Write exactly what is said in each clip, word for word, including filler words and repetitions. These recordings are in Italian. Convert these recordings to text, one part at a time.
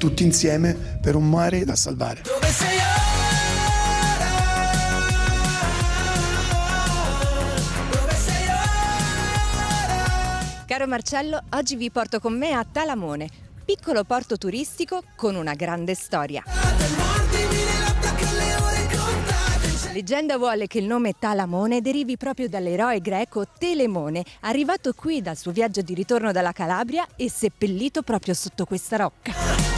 tutti insieme per un mare da salvare. Dove sei ora? Dove sei ora? Caro Marcello, oggi vi porto con me a Talamone, piccolo porto turistico con una grande storia. Leggenda vuole che il nome Talamone derivi proprio dall'eroe greco Telemone, arrivato qui dal suo viaggio di ritorno dalla Calabria e seppellito proprio sotto questa rocca.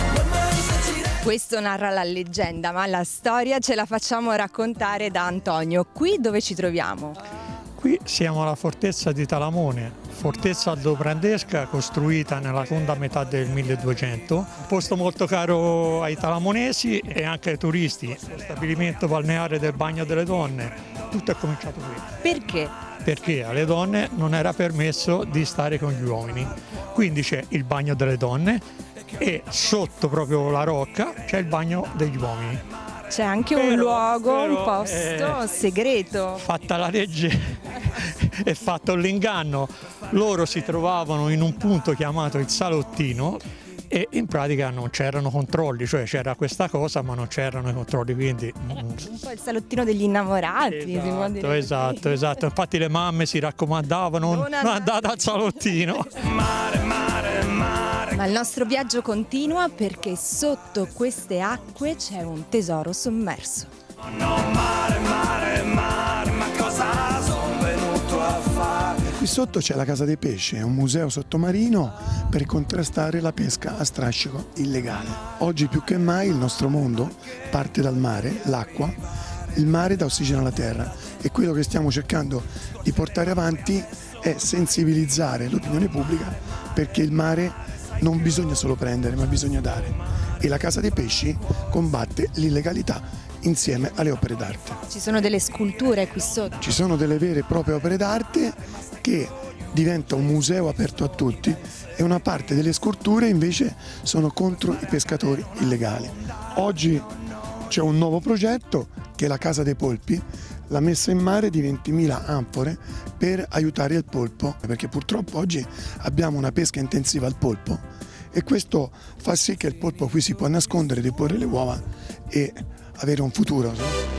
Questo narra la leggenda, ma la storia ce la facciamo raccontare da Antonio. Qui dove ci troviamo? Qui siamo alla fortezza di Talamone, fortezza aldobrandesca costruita nella seconda metà del milleduecento, un posto molto caro ai talamonesi e anche ai turisti, lo stabilimento balneare del Bagno delle Donne. Tutto è cominciato qui. Perché? Perché alle donne non era permesso di stare con gli uomini, quindi c'è il Bagno delle Donne e sotto proprio la rocca c'è il Bagno degli Uomini. C'è anche Però, un luogo, però, un posto eh, segreto. Fatta la legge e fatto l'inganno, loro si trovavano in un punto chiamato il salottino e in pratica non c'erano controlli, cioè c'era questa cosa ma non c'erano i controlli, quindi... Un po' il salottino degli innamorati. si può Esatto, dire esatto, così. esatto, infatti le mamme si raccomandavano non, Non non andate. andate al salottino. Mare, mare, mare. Ma il nostro viaggio continua perché sotto queste acque c'è un tesoro sommerso. No, mare, mare, mare, ma cosa sono venuto a fare? Qui sotto c'è la Casa dei Pesci, è un museo sottomarino per contrastare la pesca a strascico illegale. Oggi più che mai il nostro mondo parte dal mare, l'acqua, il mare dà ossigeno alla terra e quello che stiamo cercando di portare avanti è sensibilizzare l'opinione pubblica perché il mare non bisogna solo prendere ma bisogna dare e la Casa dei Pesci combatte l'illegalità insieme alle opere d'arte. Ci sono delle sculture qui sotto. Ci sono delle vere e proprie opere d'arte che diventa un museo aperto a tutti e una parte delle sculture invece sono contro i pescatori illegali. Oggi c'è un nuovo progetto che è la Casa dei Polpi, la messa in mare di ventimila anfore per aiutare il polpo, perché purtroppo oggi abbiamo una pesca intensiva al polpo e questo fa sì che il polpo qui si può nascondere, deporre le uova e avere un futuro.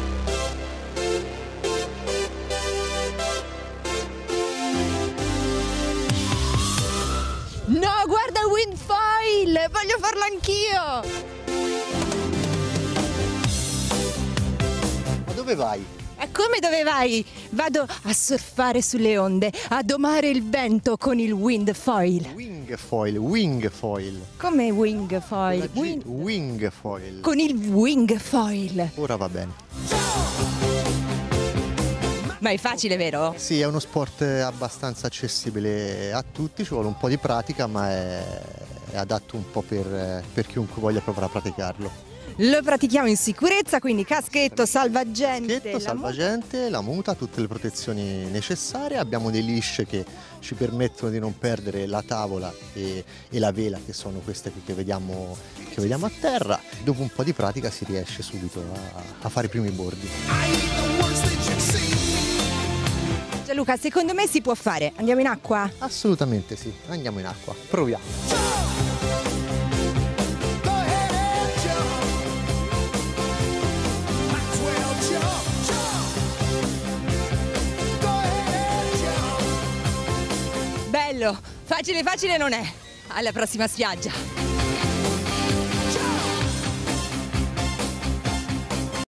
No, guarda il windfoil! Voglio farlo anch'io! Ma dove vai? E come dove vai? Vado a surfare sulle onde, a domare il vento con il windfoil. Wingfoil, wingfoil. Come wingfoil? Con la G, Wing- Wingfoil. Con il wingfoil. Ora va bene. Ma è facile, vero? Sì, è uno sport abbastanza accessibile a tutti, ci vuole un po' di pratica, ma è, è adatto un po' per, per chiunque voglia provare a praticarlo. Lo pratichiamo in sicurezza, quindi caschetto, salvagente. Caschetto, la salvagente, la muta, tutte le protezioni necessarie. Abbiamo dei leash che ci permettono di non perdere la tavola e, e la vela, che sono queste qui che vediamo, che vediamo a terra. Dopo un po' di pratica si riesce subito a, a fare i primi bordi. Gianluca, secondo me si può fare. Andiamo in acqua? Assolutamente sì, andiamo in acqua, proviamo. Bello, facile facile non è. Alla prossima spiaggia.